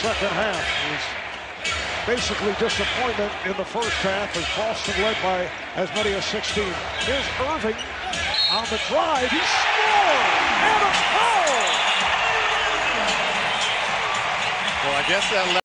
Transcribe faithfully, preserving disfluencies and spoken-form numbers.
second half. It was basically disappointment in the first half as Boston led by as many as sixteen. Here's Irving on the drive. He scored! And a foul! Well, I guess that